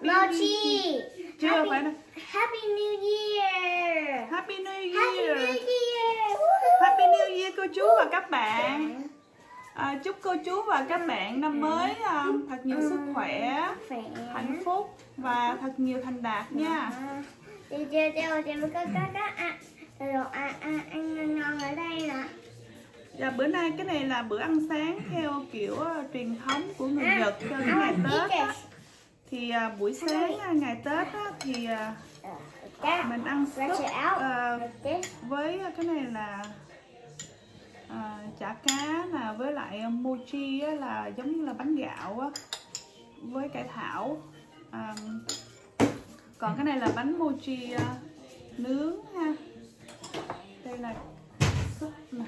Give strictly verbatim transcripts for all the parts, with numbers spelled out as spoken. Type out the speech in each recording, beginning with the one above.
Happy Mochi. Chưa Happy, phải đâu. Happy New Year. Happy New Year. Happy New Year. Happy New Year cô chú và các bạn. À, chúc cô chú và các bạn năm mới um, thật nhiều sức khỏe, hạnh phúc và thật nhiều thành đạt nha. Chị chưa chưa chị mới có có có ăn đồ ăn ăn ngon ở đây nè. Dạ, bữa nay cái này là bữa ăn sáng theo kiểu uh, truyền thống của người Nhật cho cái ngày Tết á. Thì uh, buổi sáng uh, ngày Tết á, thì uh, mình ăn súp uh, với cái này là uh, chả cá là với lại mochi á, là giống như là bánh gạo á, với cải thảo. Uh, còn cái này là bánh mochi uh, nướng ha. Đây là súp nè.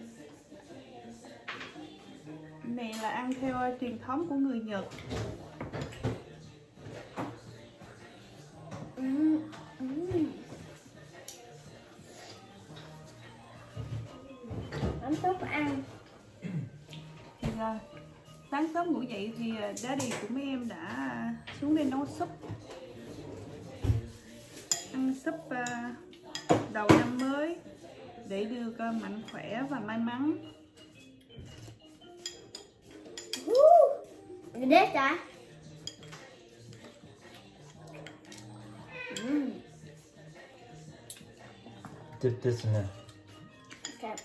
Này là ăn theo truyền thống của người Nhật. Mm, mm. Bánh súp ăn. Thì uh, sáng sớm ngủ dậy thì uh, daddy của mấy em đã uh, xuống đây nấu súp. Ăn súp uh, đầu năm mới để được uh, mạnh khỏe và may mắn. This guy. Mm. Dip this in there. Okay.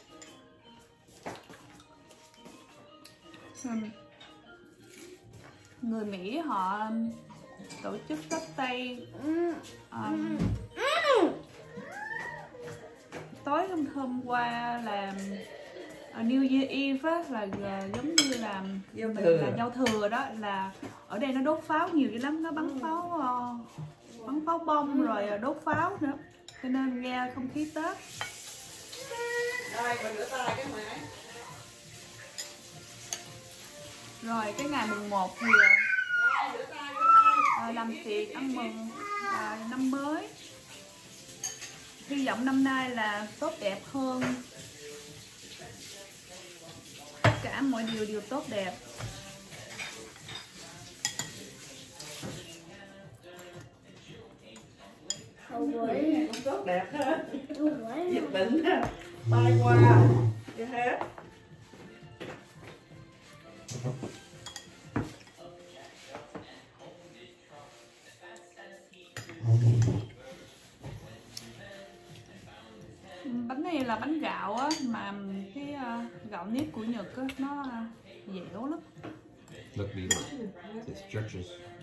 Um, người Mỹ họ tổ chức Tết Tây. Mm. Um, Mm. tối hôm hôm qua là New Year Eve á, là uh, giống như là giao mình thừa. là giao thừa đó, là ở đây nó đốt pháo nhiều dữ lắm, nó bắn pháo uh, bắn pháo bông rồi đốt pháo nữa, cho nên nghe không khí Tết. Rồi mình rửa tay cái máy. Rồi cái ngày mùng một thì Rửa tay, rửa tay. uh, làm tiệc ăn mừng uh, năm mới. Hy vọng năm nay là tốt đẹp hơn, tất cả mọi điều đều tốt đẹp. Cũng tốt đẹp hết. Oh, Dịch bệnh bay qua cho hết. Bánh này là bánh gạo á, mà cái uh, gạo nếp của Nhật á, nó uh, dẻo lắm. Look, Beaver. It stretches.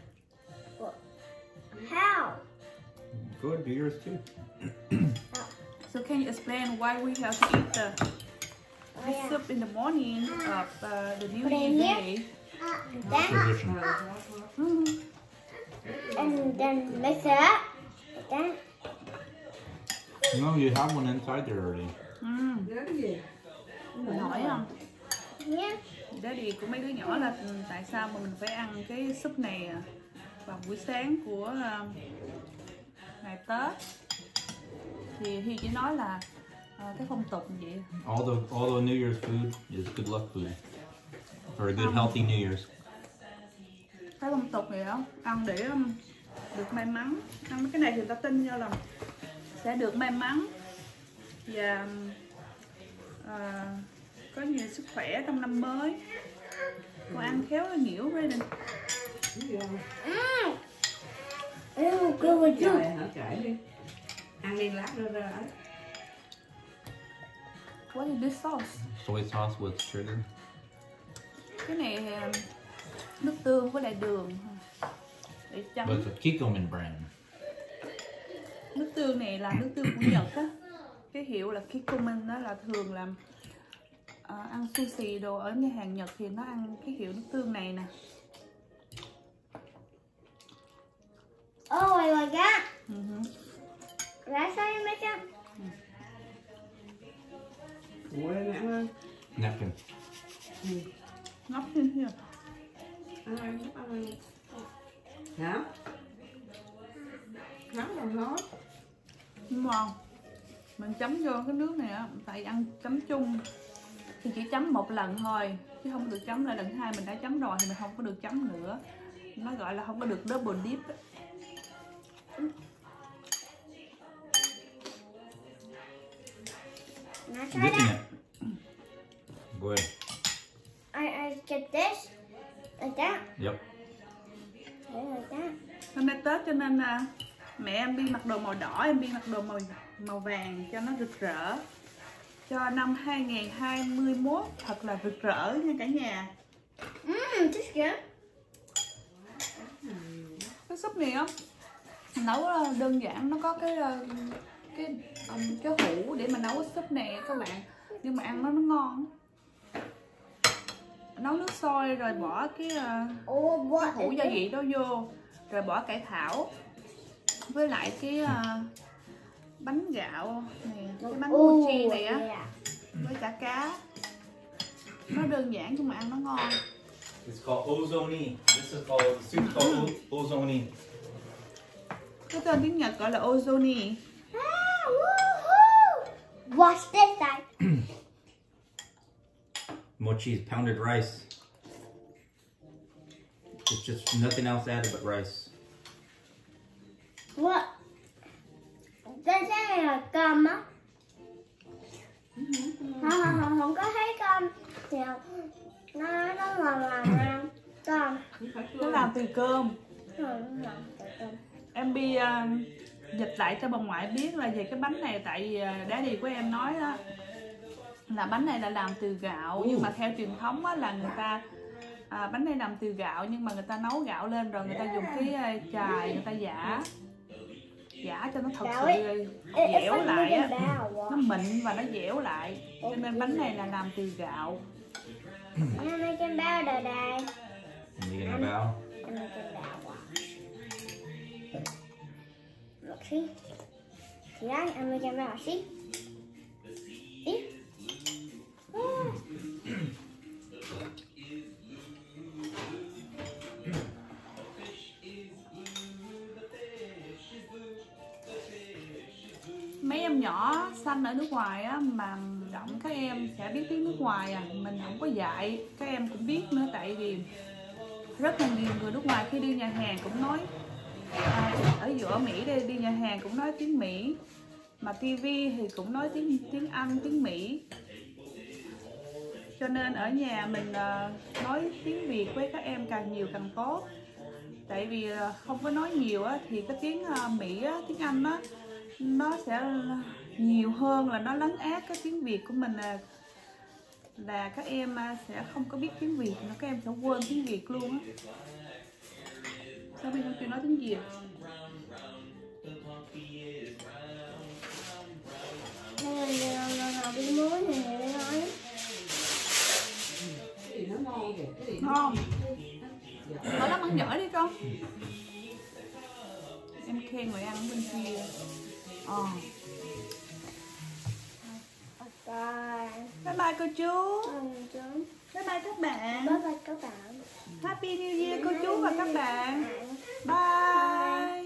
How? Go ahead, do yours too. So can you explain why we have to eat the, Oh, the yeah. soup in the morning of uh, the New Put it Year in here. day? Then, Tradition. Mm. and then mix it up. Then, No, you have one inside there already. Mm. Nhớ cái gì? Mình hỏi không? yeah. Daddy của mấy đứa nhỏ là tại sao mà mình phải ăn cái súp này vào buổi sáng của uh, ngày Tết. Thì Huy chỉ nói là uh, cái phong tục như vậy. All the all the New Year's food is good luck food. For a good healthy New Year's. Cái phong tục này đó, ăn để um, được may mắn. Ăn mấy cái này thì người ta tin cho là sẽ được may mắn và uh, có nhiều sức khỏe trong năm mới. Còn ăn khéo là nhiễu đây nè. Mm. Ew, good with you. Rồi hả, kể đi. Ăn đi lát nữa ra. What is this sauce? Soy sauce with sugar. Cái này um, nước tương với lại đường để chấm. But it's a Kikkoman brand. Nước tương này là nước tương của Nhật á. Cái hiệu là Kikkoman, đó là thường làm uh, ăn sushi đồ ở nhà hàng Nhật thì nó ăn cái hiệu nước tương này nè. Oh my god. Uh-huh. That's how you make it? Quên ăn ơi. Napkin. Ngóc lên here. Ăn ơi, ăn ơi. Hả? Nóng rồi hết. Đúng không? Mình chấm vô cái nước này á, tại ăn chấm chung thì chỉ chấm một lần thôi, chứ không được chấm lại lần hai. Mình đã chấm rồi thì mình không có được chấm nữa. Nó gọi là không có được double dip á. Now I'm try dipping that. it. Go ahead. I, I get this. Like that. Yep. Okay, like that. Hôm nay Tết cho nên là mẹ em đi mặc đồ màu đỏ, em đi mặc đồ màu màu vàng cho nó rực rỡ. Cho năm hai nghìn không trăm hai mươi mốt thật là rực rỡ nha cả nhà. Mmm, this is good. Cái súp này á nấu đơn giản, nó có cái cái um, cái hũ để mà nấu cái súp này các bạn, nhưng mà ăn nó nó ngon. Nấu nước sôi rồi bỏ cái, uh, Oh, cái what hũ is gia this? vị đó vô, rồi bỏ cải thảo với lại cái uh, bánh gạo này, cái bánh mochi Oh, này á, yeah. với chả cá. Nó đơn giản nhưng mà ăn nó ngon. It's called ozoni. This is called soup called ozoni. Cái tên tiếng Nhật gọi là ozoni. Ah, woohoo! Watch this side. Mochi is pounded rice. It's just nothing else added but rice. What? Đây cái này là cơm á. Không, không, không, không có thấy cơm. Thì nó nó ngọt ngọt ra cơm. Nó làm từ cơm. Không, không, từ cơm. Em bi uh, dịch lại cho bà ngoại biết là về cái bánh này, tại vì uh, daddy của em nói đó là bánh này là làm từ gạo, nhưng mà theo truyền thống á, là người ta à, bánh này làm từ gạo nhưng mà người ta nấu gạo lên rồi người ta dùng cái uh, chài người ta giả giả cho nó thật Gạo sự ấy. dẻo lại á, Bao. nó mịn và nó dẻo lại, cho nên bánh này là làm từ gạo. I'm making bao đời đây. You gonna bow? I'm making bao. Look, see? See that? I'm making bao. See? See? Oh. Mấy em nhỏ sanh ở nước ngoài á, mà động các em sẽ biết tiếng nước ngoài à, mình không có dạy các em cũng biết nữa, tại vì rất là nhiều người nước ngoài khi đi nhà hàng cũng nói à, ở giữa Mỹ đây đi nhà hàng cũng nói tiếng Mỹ, mà tivi thì cũng nói tiếng tiếng Anh, tiếng Mỹ, cho nên ở nhà mình uh, nói tiếng Việt với các em càng nhiều càng tốt, tại vì uh, không có nói nhiều á, thì cái tiếng uh, Mỹ á, tiếng Anh á nó sẽ nhiều hơn là nó lấn át cái tiếng Việt của mình, là là các em sẽ không có biết tiếng Việt, nó các em sẽ quên tiếng Việt luôn á. Sao bây giờ chưa nói tiếng Việt? Đi muối này để nói. Cái gì nó ngon kìa, cái gì nó Ngon. Mở lắm ăn giỏi đi con. Em khen người ăn bên kia. Ờ. Bye bye cô chú. Bye bye các bạn. Bye bye các bạn. Happy New Year cô chú và các bạn. Bye.